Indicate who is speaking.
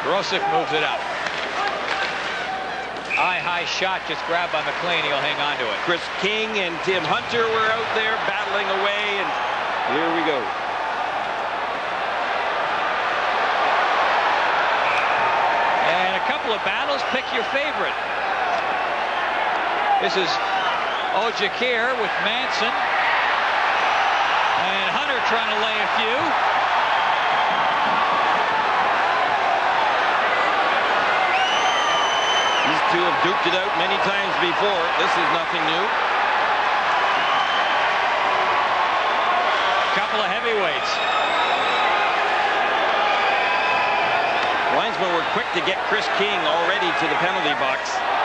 Speaker 1: Rosick moves it up. High shot, just grabbed by McLean. He'll hang on to it.
Speaker 2: Chris King and Tim Hunter were out there battling away, and here we go.
Speaker 1: And a couple of battles. Pick your favorite. This is Ojikir with Manson. And Hunter trying to lay a few.
Speaker 2: These two have duked it out many times before. This is nothing new.
Speaker 1: Couple of heavyweights.
Speaker 2: Linesmen were quick to get Chris King already to the penalty box.